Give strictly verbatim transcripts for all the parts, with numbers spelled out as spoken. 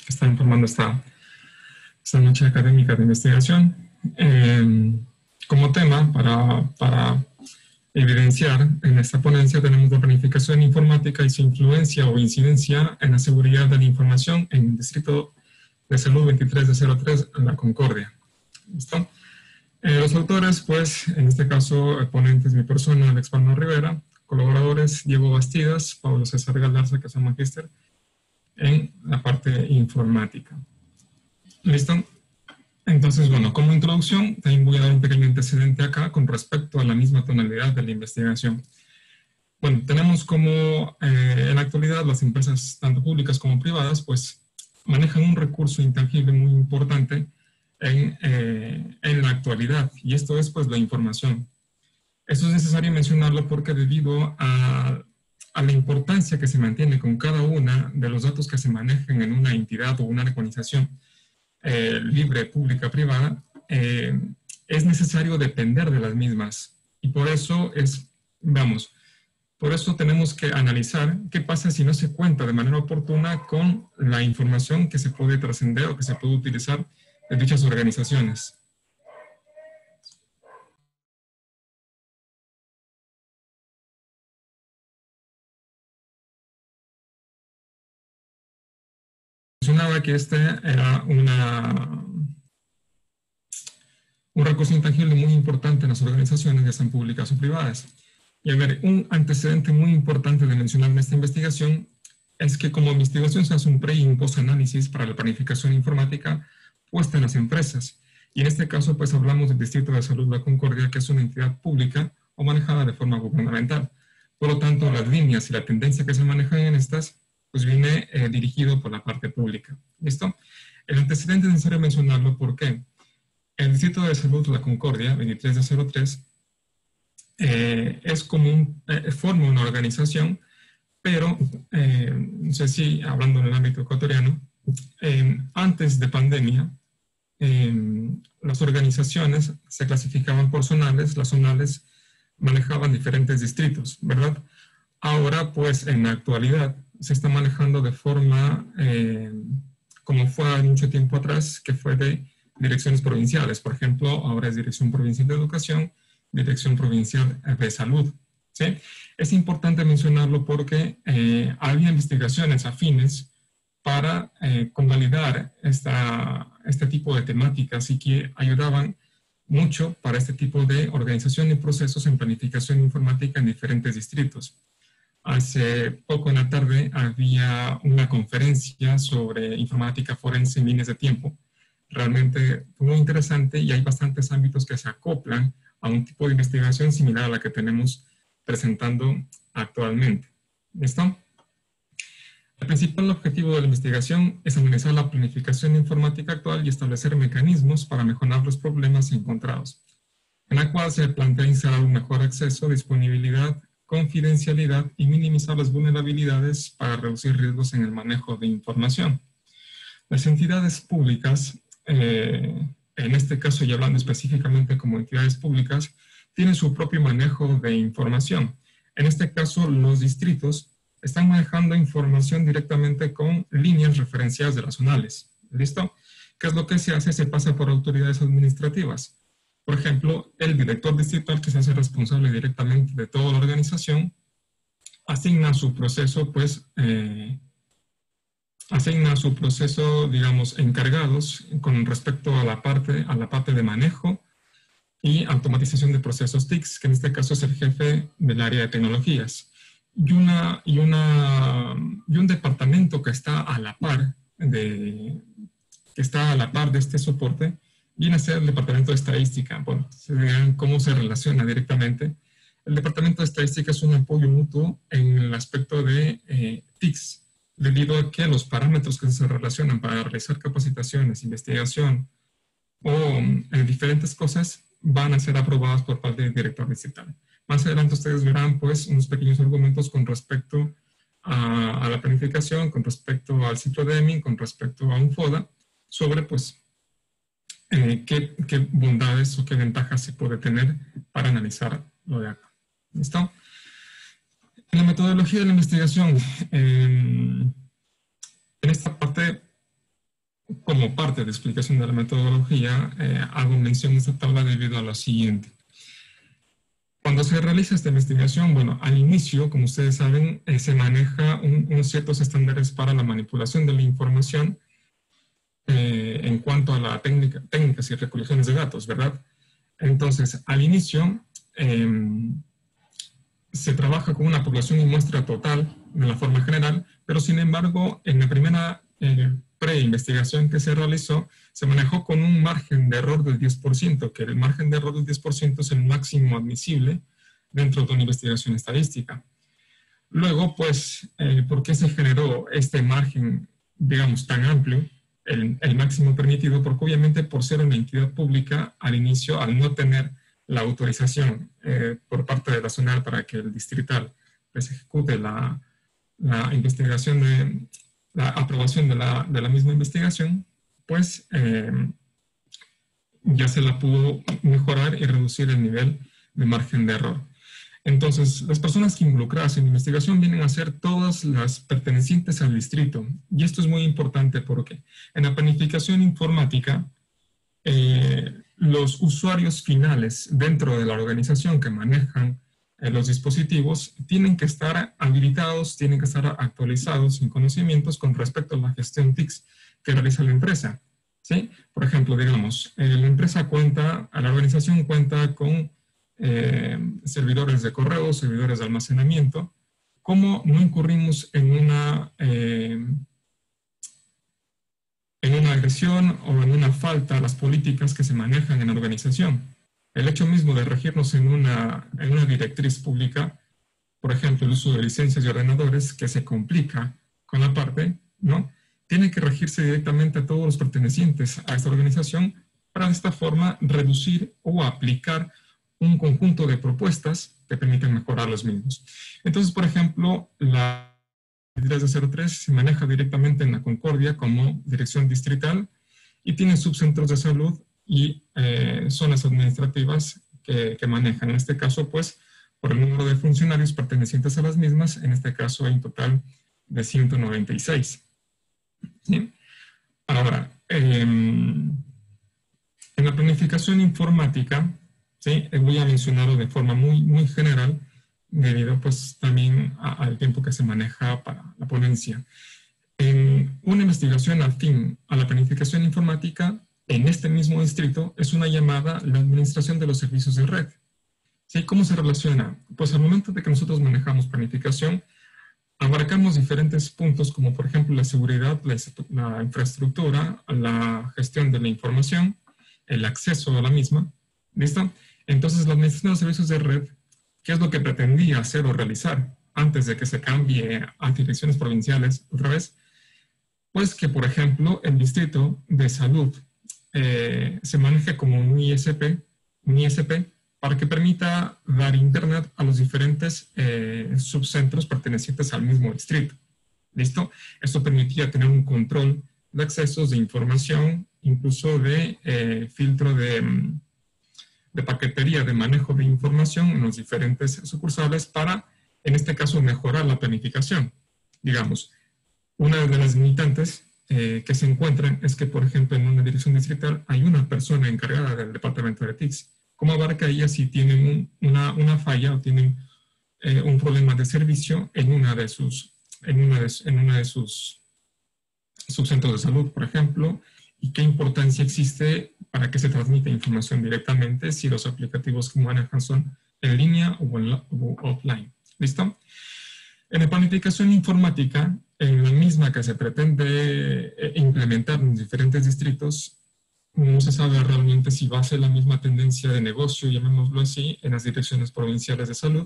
está informando esta, esta noche académica de investigación. Eh, como tema, para, para evidenciar en esta ponencia, tenemos la planificación informática y su influencia o incidencia en la seguridad de la información en el Distrito de Salud veintitrés de cero tres, La Concordia. ¿Listo? Eh, los autores, pues, en este caso, el ponente es mi persona, Alex Palma Rivera, colaboradores, Diego Bastidas, Pablo César Galarza, que es el magíster, en la parte informática. ¿Listo? Entonces, bueno, como introducción, también voy a dar un pequeño antecedente acá con respecto a la misma tonalidad de la investigación. Bueno, tenemos como eh, en la actualidad las empresas, tanto públicas como privadas, pues manejan un recurso intangible muy importante en, eh, en la actualidad, y esto es pues la información. Eso es necesario mencionarlo porque debido a, a la importancia que se mantiene con cada una de los datos que se manejan en una entidad o una organización eh, libre, pública, privada, eh, es necesario depender de las mismas. Y por eso es, vamos, por eso tenemos que analizar qué pasa si no se cuenta de manera oportuna con la información que se puede trascender o que se puede utilizar de dichas organizaciones. Mencionaba que este era una, un recurso intangible muy importante en las organizaciones, ya sean públicas o privadas. Y a ver, un antecedente muy importante de mencionar en esta investigación es que como investigación se hace un pre y un post análisis para la planificación informática puesta en las empresas. Y en este caso, pues hablamos del Distrito de Salud La Concordia, que es una entidad pública o manejada de forma gubernamental. Por lo tanto, las líneas y la tendencia que se manejan en estas, pues viene eh, dirigido por la parte pública. ¿Listo? El antecedente es necesario mencionarlo porque el Distrito de Salud La Concordia, veintitrés de cero tres, eh, es como un, eh, forma una organización, pero eh, no sé si hablando en el ámbito ecuatoriano, eh, antes de pandemia, eh, las organizaciones se clasificaban por zonales, las zonales manejaban diferentes distritos, ¿verdad? Ahora, pues, en la actualidad, se está manejando de forma, eh, como fue mucho tiempo atrás, que fue de direcciones provinciales. Por ejemplo, ahora es Dirección Provincial de Educación, Dirección Provincial de Salud, ¿sí? Es importante mencionarlo porque eh, había investigaciones afines para eh, convalidar esta, este tipo de temáticas y que ayudaban mucho para este tipo de organización y procesos en planificación informática en diferentes distritos. Hace poco en la tarde había una conferencia sobre informática forense en líneas de tiempo. Realmente fue muy interesante y hay bastantes ámbitos que se acoplan a un tipo de investigación similar a la que tenemos presentando actualmente. ¿Listo? El principal objetivo de la investigación es analizar la planificación informática actual y establecer mecanismos para mejorar los problemas encontrados, en la cual se plantea instalar un mejor acceso, disponibilidad, confidencialidad y minimizar las vulnerabilidades para reducir riesgos en el manejo de información. Las entidades públicas, eh, en este caso y hablando específicamente como entidades públicas, tienen su propio manejo de información. En este caso, los distritos están manejando información directamente con líneas referenciadas de las zonales. ¿Listo? ¿Qué es lo que se hace? Se pasa por autoridades administrativas. Por ejemplo, el director distrital, que se hace responsable directamente de toda la organización, asigna su proceso, pues, eh, asigna su proceso, digamos, encargados con respecto a la parte, a la parte de manejo y automatización de procesos T I C, que en este caso es el jefe del área de tecnologías. Y, una, y, una, y un departamento que está a la par de, que está a la par de este soporte, viene a ser el Departamento de Estadística. Bueno, se vean cómo se relaciona directamente. El Departamento de Estadística es un apoyo mutuo en el aspecto de eh, T I C, debido a que los parámetros que se relacionan para realizar capacitaciones, investigación o eh, diferentes cosas van a ser aprobados por parte del director distrital. Más adelante ustedes verán pues unos pequeños argumentos con respecto a, a la planificación, con respecto al ciclo de Deming, con respecto a un FODA, sobre pues Eh, qué, qué bondades o qué ventajas se puede tener para analizar lo de acá. ¿Listo? En la metodología de la investigación, eh, en esta parte como parte de explicación de la metodología, eh, hago mención de esta tabla debido a lo siguiente. Cuando se realiza esta investigación, bueno, al inicio, como ustedes saben, eh, se maneja un, unos ciertos estándares para la manipulación de la información eh, en cuanto a la técnica, técnicas y recolecciones de datos, ¿verdad? Entonces, al inicio, eh, se trabaja con una población y muestra total de la forma general, pero sin embargo, en la primera eh, pre-investigación que se realizó, se manejó con un margen de error del diez por ciento, que el margen de error del diez por ciento es el máximo admisible dentro de una investigación estadística. Luego, pues, eh, ¿por qué se generó este margen, digamos, tan amplio, el, el máximo permitido? Porque obviamente por ser una entidad pública, al inicio, al no tener la autorización eh, por parte de la zonal para que el distrital pues, ejecute la, la investigación, de, la aprobación de la, de la misma investigación, pues eh, ya se la pudo mejorar y reducir el nivel de margen de error. Entonces, las personas que involucradas en la investigación vienen a ser todas las pertenecientes al distrito. Y esto es muy importante porque en la planificación informática, eh, los usuarios finales dentro de la organización que manejan eh, los dispositivos tienen que estar habilitados, tienen que estar actualizados en conocimientos con respecto a la gestión T I C que realiza la empresa. ¿Sí? Por ejemplo, digamos, eh, la empresa cuenta, la organización cuenta con eh, servidores de correo, servidores de almacenamiento. ¿Cómo no incurrimos en una... Eh, en una agresión o en una falta a las políticas que se manejan en la organización? El hecho mismo de regirnos en una, en una directriz pública, por ejemplo, el uso de licencias y ordenadores, que se complica con la parte, ¿no? Tiene que regirse directamente a todos los pertenecientes a esta organización para de esta forma reducir o aplicar un conjunto de propuestas que permiten mejorar los mismos. Entonces, por ejemplo, la de cero tres se maneja directamente en la Concordia como dirección distrital y tiene subcentros de salud y eh, zonas administrativas que, que manejan. En este caso, pues, por el número de funcionarios pertenecientes a las mismas, en este caso hay un total de ciento noventa y seis. ¿Sí? Ahora, eh, en la planificación informática, ¿sí? Voy a mencionarlo de forma muy, muy general, debido pues también a, al tiempo que se maneja para la ponencia. En una investigación afín a la planificación informática, en este mismo distrito, es una llamada la administración de los servicios de red. ¿Sí? ¿Cómo se relaciona? Pues al momento de que nosotros manejamos planificación, abarcamos diferentes puntos como por ejemplo la seguridad, la, la infraestructura, la gestión de la información, el acceso a la misma. ¿Listo? Entonces la administración de los servicios de red, ¿qué es lo que pretendía hacer o realizar antes de que se cambie a direcciones provinciales otra vez? Pues que, por ejemplo, el distrito de salud eh, se maneje como un I S P, un I S P para que permita dar internet a los diferentes eh, subcentros pertenecientes al mismo distrito. ¿Listo? Esto permitía tener un control de accesos, de información, incluso de eh, filtro de... de paquetería de manejo de información en los diferentes sucursales para, en este caso, mejorar la planificación. Digamos, una de las limitantes eh, que se encuentran es que, por ejemplo, en una dirección distrital hay una persona encargada del departamento de T I C. ¿Cómo abarca ella si tienen un, una, una falla o tienen eh, un problema de servicio en una de sus, en una de, en una de sus subcentros de salud, por ejemplo? ¿Y qué importancia existe para que se transmita información directamente si los aplicativos que manejan son en línea o, en la, o offline? ¿Listo? En la planificación informática, en la misma que se pretende implementar en diferentes distritos, no se sabe realmente si va a ser la misma tendencia de negocio, llamémoslo así, en las direcciones provinciales de salud.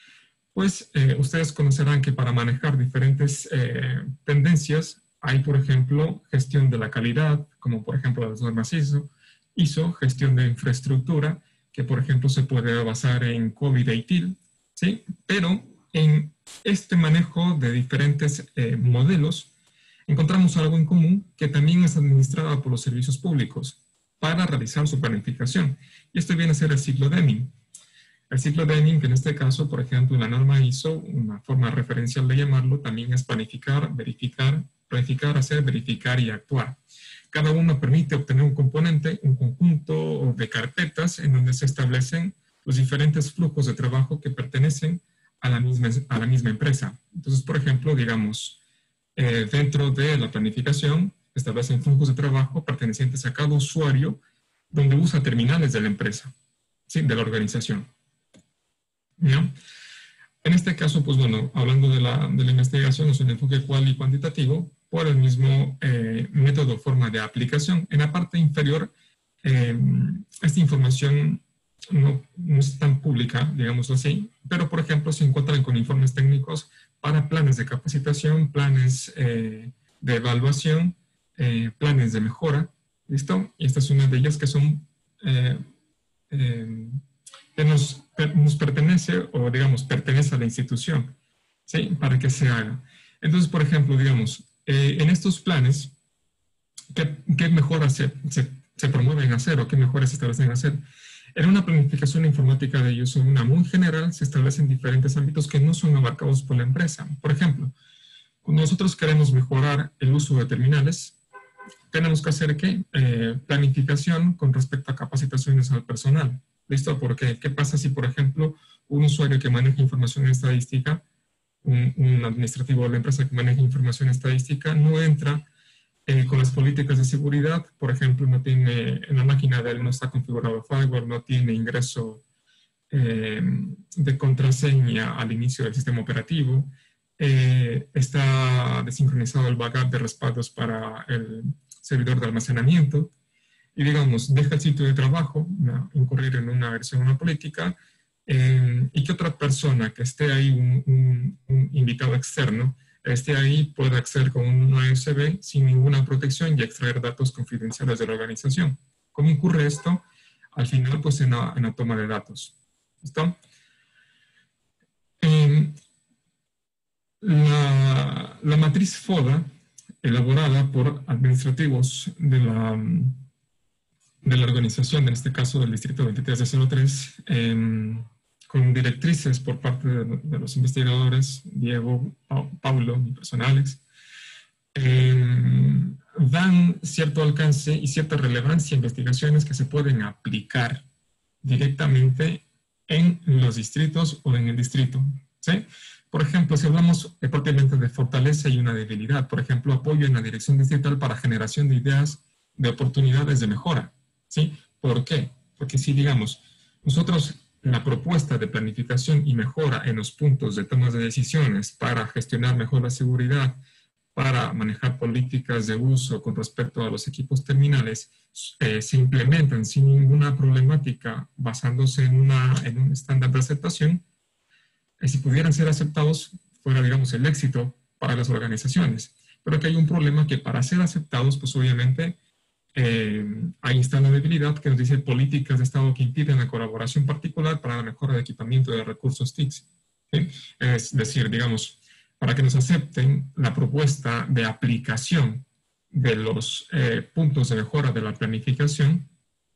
Pues eh, ustedes conocerán que para manejar diferentes eh, tendencias, hay, por ejemplo, gestión de la calidad, como por ejemplo las normas ISO, ISO, gestión de infraestructura, que por ejemplo se puede basar en COVID e I T I L, ¿sí? Pero en este manejo de diferentes eh, modelos, encontramos algo en común que también es administrada por los servicios públicos para realizar su planificación. Y esto viene a ser el ciclo Deming. El ciclo Deming, que en este caso, por ejemplo, en la norma ISO, una forma referencial de llamarlo, también es planificar, verificar, planificar, hacer, verificar y actuar. cada uno permite obtener un componente, un conjunto de carpetas en donde se establecen los diferentes flujos de trabajo que pertenecen a la misma, a la misma empresa. Entonces, por ejemplo, digamos, eh, dentro de la planificación establecen flujos de trabajo pertenecientes a cada usuario donde usa terminales de la empresa, ¿sí? De la organización, ¿no? En este caso, pues bueno, hablando de la, de la investigación, es un enfoque cual y cuantitativo por el mismo eh, método, forma de aplicación. En la parte inferior, eh, esta información no, no es tan pública, digámoslo así, pero por ejemplo se encuentran con informes técnicos para planes de capacitación, planes eh, de evaluación, eh, planes de mejora, ¿listo? Y esta es una de ellas que son... Eh, eh, que nos, nos pertenece o, digamos, pertenece a la institución, ¿sí? Para que se haga. Entonces, por ejemplo, digamos, eh, en estos planes, ¿qué, qué mejoras se, se, se promueven a hacer o qué mejoras se establecen a hacer? En una planificación informática de ellos, en una muy general, se establecen diferentes ámbitos que no son abarcados por la empresa. Por ejemplo, cuando nosotros queremos mejorar el uso de terminales, tenemos que hacer, ¿qué? Eh, planificación con respecto a capacitaciones al personal. ¿Listo? Porque, ¿qué pasa si, por ejemplo, un usuario que maneja información estadística, un, un administrativo de la empresa que maneja información estadística, no entra eh, con las políticas de seguridad? Por ejemplo, no tiene, en la máquina de él no está configurado el firewall, no tiene ingreso eh, de contraseña al inicio del sistema operativo, eh, está desincronizado el backup de respaldos para el servidor de almacenamiento, y digamos, deja el sitio de trabajo, ¿no? Incurrir en una agresión a una política, eh, y que otra persona que esté ahí, un, un, un invitado externo, esté ahí, pueda acceder con un U S B sin ninguna protección y extraer datos confidenciales de la organización. ¿Cómo ocurre esto? Al final, pues en la, en la toma de datos. ¿Listo? Eh, la, la matriz FODA, elaborada por administrativos de la... de la organización, en este caso del Distrito veintitrés de cero tres, eh, con directrices por parte de, de los investigadores, Diego, pa Paulo, mi persona Alex, eh, dan cierto alcance y cierta relevancia a investigaciones que se pueden aplicar directamente en los distritos o en el distrito, ¿sí? Por ejemplo, si hablamos eh, propiamente de fortaleza y una debilidad, por ejemplo, apoyo en la dirección distrital para generación de ideas de oportunidades de mejora, ¿sí? ¿Por qué? Porque si, digamos, nosotros la propuesta de planificación y mejora en los puntos de toma de decisiones para gestionar mejor la seguridad, para manejar políticas de uso con respecto a los equipos terminales, eh, se implementan sin ninguna problemática basándose en, una, en un estándar de aceptación, eh, si pudieran ser aceptados, fuera, digamos, el éxito para las organizaciones. Pero que hay un problema que para ser aceptados, pues obviamente, Eh, ahí está la debilidad que nos dice políticas de Estado que impiden la colaboración particular para la mejora de equipamiento de recursos T I C, ¿sí? Es decir, digamos, para que nos acepten la propuesta de aplicación de los eh, puntos de mejora de la planificación,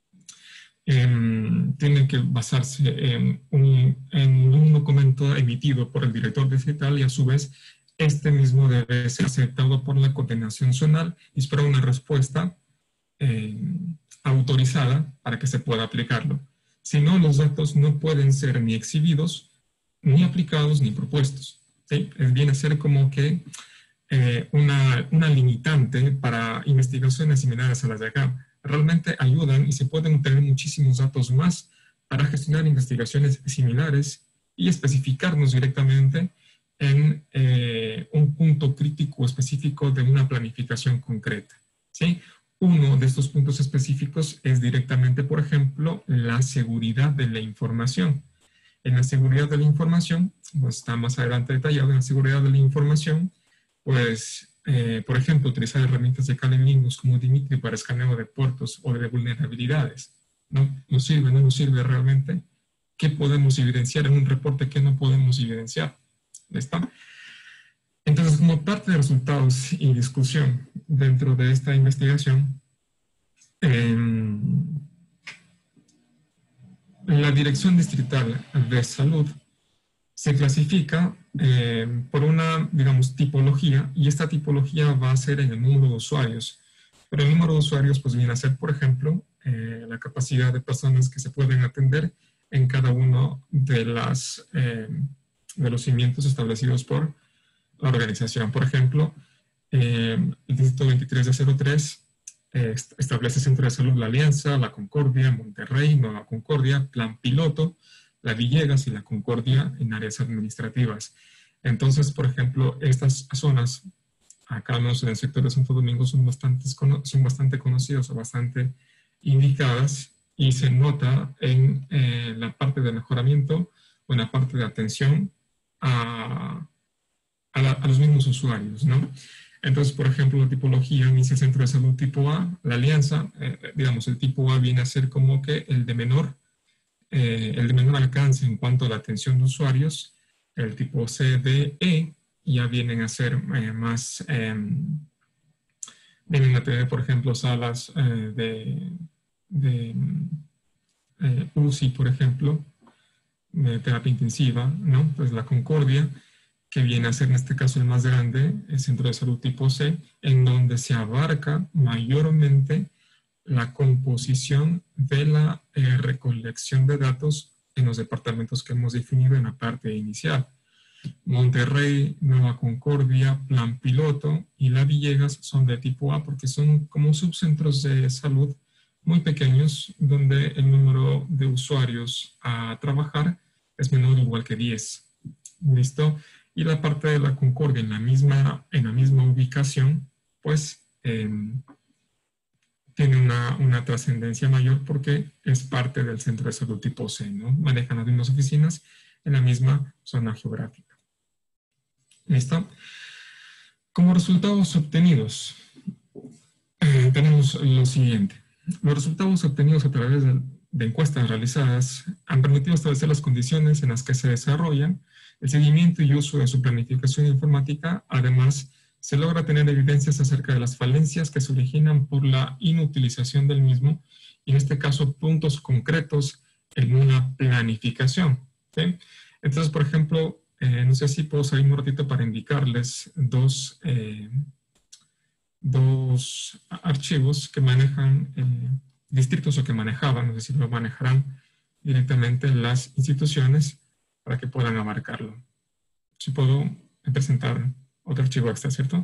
eh, tienen que basarse en un, en un documento emitido por el director distrital y a su vez este mismo debe ser aceptado por la coordinación zonal y espera una respuesta Eh, autorizada para que se pueda aplicarlo. Si no, los datos no pueden ser ni exhibidos, ni aplicados, ni propuestos, ¿sí? Viene a ser como que eh, una, una limitante para investigaciones similares a las de acá. Realmente ayudan y se pueden obtener muchísimos datos más para gestionar investigaciones similares y especificarnos directamente en eh, un punto crítico específico de una planificación concreta, ¿sí? Uno de estos puntos específicos es directamente, por ejemplo, la seguridad de la información. En la seguridad de la información, pues está más adelante detallado, en la seguridad de la información, pues, eh, por ejemplo, utilizar herramientas de Kali Linux como Dimitri para escaneo de puertos o de vulnerabilidades. ¿No nos sirve? ¿No nos sirve realmente? ¿Qué podemos evidenciar en un reporte? ¿Qué no podemos evidenciar? ¿Está? Entonces, como parte de resultados y discusión dentro de esta investigación, eh, la Dirección Distrital de Salud se clasifica eh, por una, digamos, tipología, y esta tipología va a ser en el número de usuarios. Pero el número de usuarios pues viene a ser, por ejemplo, eh, la capacidad de personas que se pueden atender en cada uno de, las, eh, de los cimientos establecidos por la organización. Por ejemplo, eh, el Distrito veintitrés de cero tres eh, establece Centro de Salud La Alianza, La Concordia, Monterrey, Nueva Concordia, Plan Piloto, La Villegas y La Concordia en áreas administrativas. Entonces, por ejemplo, estas zonas, acá al menos en el sector de Santo Domingo, son, bastantes, son bastante conocidas o bastante indicadas y se nota en eh, la parte de mejoramiento o en la parte de atención a, a, la, a los mismos usuarios, ¿no? Entonces, por ejemplo, la tipología inicia Centro de Salud tipo A, la alianza, eh, digamos, el tipo A viene a ser como que el de menor, eh, el de menor alcance en cuanto a la atención de usuarios. El tipo C, D, E ya vienen a ser eh, más, eh, vienen a tener, por ejemplo, salas eh, de, de eh, U C I, por ejemplo, de terapia intensiva, ¿no? Pues la Concordia, que viene a ser en este caso el más grande, el Centro de Salud tipo C, en donde se abarca mayormente la composición de la eh, recolección de datos en los departamentos que hemos definido en la parte inicial. Monterrey, Nueva Concordia, Plan Piloto y La Villegas son de tipo A porque son como subcentros de salud muy pequeños donde el número de usuarios a trabajar es menor o igual que diez. ¿Listo? Y la parte de La Concordia en la misma, en la misma ubicación, pues eh, tiene una, una trascendencia mayor porque es parte del centro de salud tipo C, ¿no? Manejan las mismas oficinas en la misma zona geográfica. ¿Listo? Como resultados obtenidos, eh, tenemos lo siguiente. Los resultados obtenidos a través de, de encuestas realizadas han permitido establecer las condiciones en las que se desarrollan el seguimiento y uso de su planificación informática. Además, se logra tener evidencias acerca de las falencias que se originan por la inutilización del mismo, y en este caso puntos concretos en una planificación. ¿Sí? Entonces, por ejemplo, eh, no sé si puedo salir un ratito para indicarles dos, eh, dos archivos que manejan eh, distritos o que manejaban, no sé si lo manejarán directamente las instituciones para que puedan abarcarlo. Si puedo presentar otro archivo extra, ¿cierto?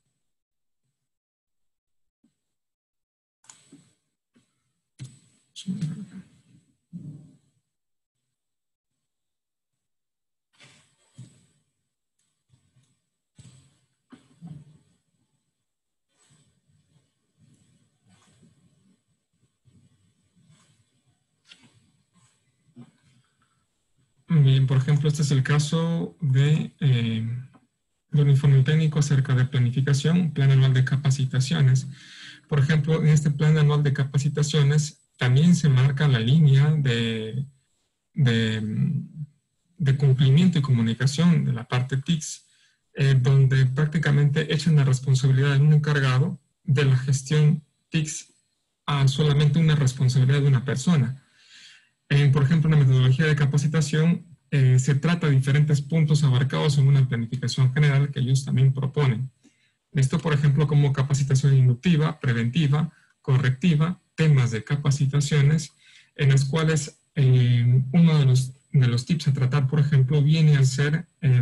Bien, por ejemplo, este es el caso de, eh, de un informe técnico acerca de planificación, plan anual de capacitaciones. Por ejemplo, en este plan anual de capacitaciones también se marca la línea de, de, de cumplimiento y comunicación de la parte T I C S, eh, donde prácticamente echan la responsabilidad de un encargado de la gestión T I C S a solamente una responsabilidad de una persona. Eh, por ejemplo, en la metodología de capacitación eh, se trata de diferentes puntos abarcados en una planificación general que ellos también proponen. Esto, por ejemplo, como capacitación inductiva, preventiva, correctiva, temas de capacitaciones, en las cuales eh, uno de los, de los tips a tratar, por ejemplo, viene a ser, eh,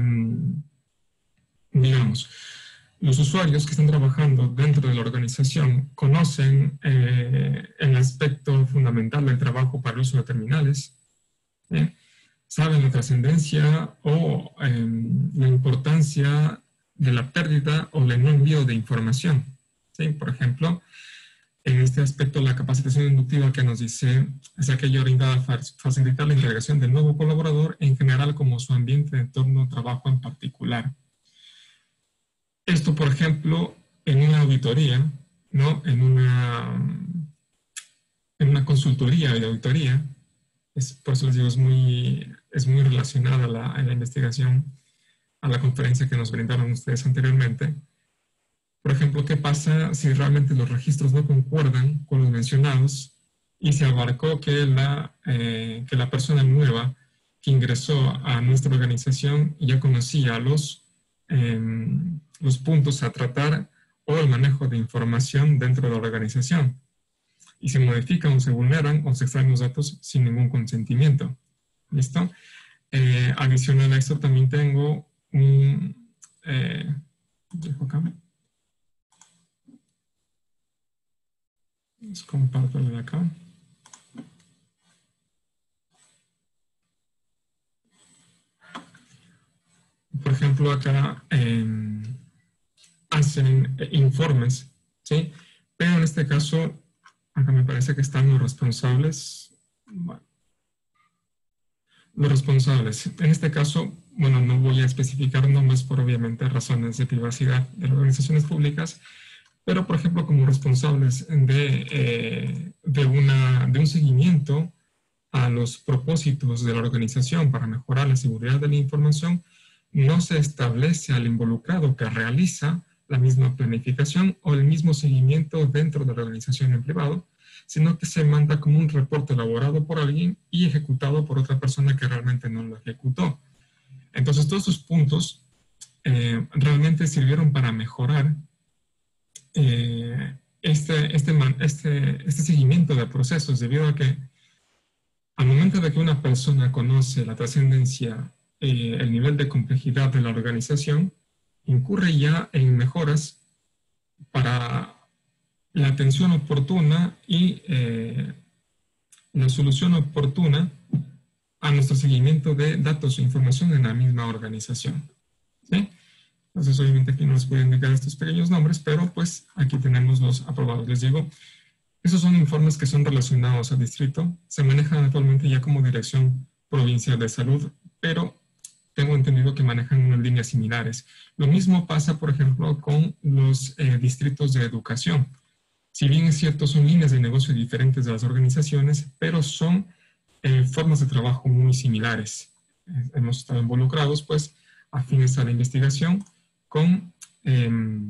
digamos, los usuarios que están trabajando dentro de la organización conocen eh, el aspecto fundamental del trabajo para el uso de terminales, ¿eh? Saben la trascendencia o eh, la importancia de la pérdida o del no envío de información, ¿sí? Por ejemplo, en este aspecto la capacitación inductiva que nos dice es aquella orientada a facilitar la integración del nuevo colaborador en general como su ambiente de entorno de trabajo en particular. Esto, por ejemplo, en una auditoría, ¿no? En una, en una consultoría de auditoría, es, por eso les digo, es muy, es muy relacionada a la, a la investigación, a la conferencia que nos brindaron ustedes anteriormente. Por ejemplo, ¿qué pasa si realmente los registros no concuerdan con los mencionados y se abarcó que la, eh, que la persona nueva que ingresó a nuestra organización ya conocía los... Eh, los puntos a tratar o el manejo de información dentro de la organización. Y se modifican o se vulneran o se extraen los datos sin ningún consentimiento. ¿Listo? Eh, adicional a esto también tengo un... Eh, dejo acá. Les comparto de acá. Por ejemplo, acá eh, hacen informes, ¿sí? Pero en este caso, acá me parece que están los responsables. Bueno, los responsables. En este caso, bueno, no voy a especificar nombres por obviamente razones de privacidad de las organizaciones públicas, pero por ejemplo como responsables de, eh, de, una, de un seguimiento a los propósitos de la organización para mejorar la seguridad de la información, no se establece al involucrado que realiza la misma planificación o el mismo seguimiento dentro de la organización en privado, sino que se manda como un reporte elaborado por alguien y ejecutado por otra persona que realmente no lo ejecutó. Entonces, todos esos puntos eh, realmente sirvieron para mejorar eh, este, este, este, este seguimiento de procesos, debido a que al momento de que una persona conoce la trascendencia, eh, el nivel de complejidad de la organización, incurre ya en mejoras para la atención oportuna y eh, la solución oportuna a nuestro seguimiento de datos e información en la misma organización. ¿Sí? Entonces, obviamente aquí no les puedo indicar estos pequeños nombres, pero pues aquí tenemos los aprobados. Les digo, esos son informes que son relacionados al distrito, se manejan actualmente ya como Dirección Provincial de Salud, pero tengo entendido que manejan unas líneas similares. Lo mismo pasa, por ejemplo, con los eh, distritos de educación. Si bien es cierto, son líneas de negocio diferentes de las organizaciones, pero son eh, formas de trabajo muy similares. Eh, hemos estado involucrados, pues, a fines de la investigación con, eh,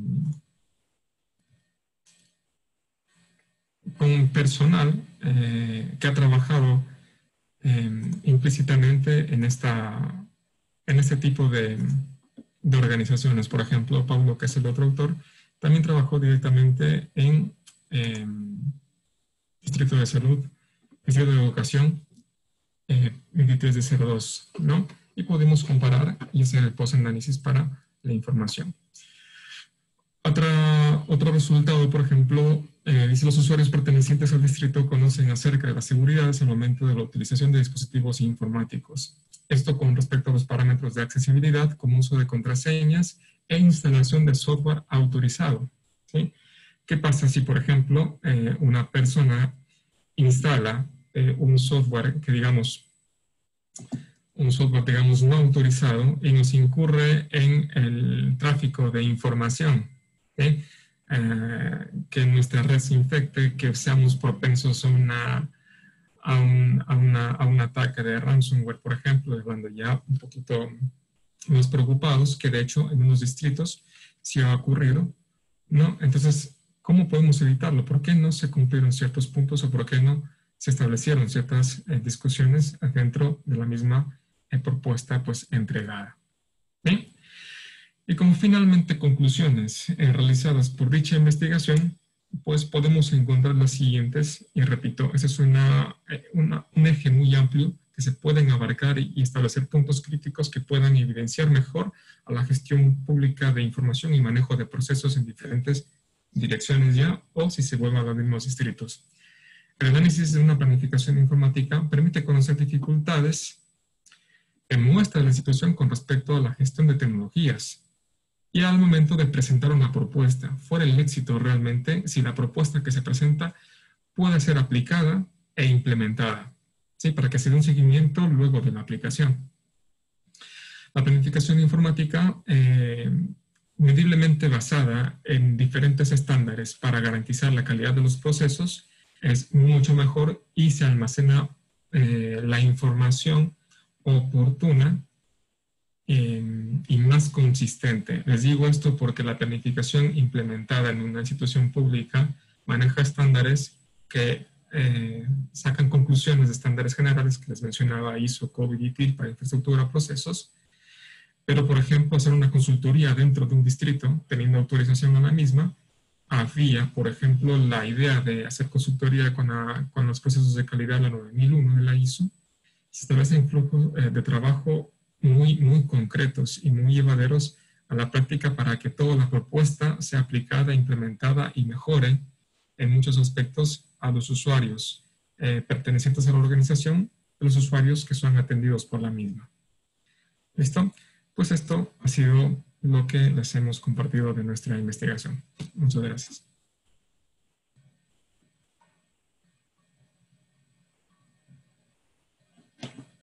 con personal eh, que ha trabajado eh, implícitamente en, esta, en este tipo de, de organizaciones. Por ejemplo, Paulo, que es el otro autor, también trabajó directamente en Eh, Distrito de Salud, Distrito de Educación, eh, veintitrés de cero dos, ¿no? Y podemos comparar y hacer el post-análisis para la información. Otra, otro resultado, por ejemplo, eh, dice: los usuarios pertenecientes al distrito conocen acerca de las seguridades al momento de la utilización de dispositivos informáticos. Esto con respecto a los parámetros de accesibilidad, como uso de contraseñas e instalación de software autorizado, ¿sí? ¿Qué pasa si, por ejemplo, eh, una persona instala eh, un software que, digamos, un software, digamos, no autorizado y nos incurre en el tráfico de información, ¿sí? eh, que nuestra red se infecte, que seamos propensos a, una, a, un, a, una, a un ataque de ransomware, por ejemplo, hablando ya un poquito más preocupados, que de hecho en unos distritos sí ha ocurrido, ¿no? Entonces, ¿cómo podemos evitarlo? ¿Por qué no se cumplieron ciertos puntos o por qué no se establecieron ciertas eh, discusiones dentro de la misma eh, propuesta pues entregada? ¿Sí? Y como finalmente conclusiones eh, realizadas por dicha investigación, pues podemos encontrar las siguientes, y repito, ese es una, eh, una, un eje muy amplio que se pueden abarcar y, y establecer puntos críticos que puedan evidenciar mejor a la gestión pública de información y manejo de procesos en diferentes direcciones ya, o si se vuelven a los mismos distritos. El análisis de una planificación informática permite conocer dificultades que muestran la situación con respecto a la gestión de tecnologías y al momento de presentar una propuesta. Fuera el éxito realmente si la propuesta que se presenta puede ser aplicada e implementada, ¿sí? Para que se dé un seguimiento luego de la aplicación. La planificación informática eh, mediblemente basada en diferentes estándares para garantizar la calidad de los procesos es mucho mejor y se almacena eh, la información oportuna eh, y más consistente. Les digo esto porque la planificación implementada en una institución pública maneja estándares que eh, sacan conclusiones de estándares generales que les mencionaba, I S O, COVID y T I L para infraestructura, procesos. Pero, por ejemplo, hacer una consultoría dentro de un distrito, teniendo autorización a la misma, había, por ejemplo, la idea de hacer consultoría con, la, con los procesos de calidad de la nueve mil uno de la I S O. Se establecen flujos eh, de trabajo muy, muy concretos y muy llevaderos a la práctica para que toda la propuesta sea aplicada, implementada y mejore en muchos aspectos a los usuarios eh, pertenecientes a la organización, a los usuarios que son atendidos por la misma. ¿Listo? Pues esto ha sido lo que les hemos compartido de nuestra investigación. Muchas gracias.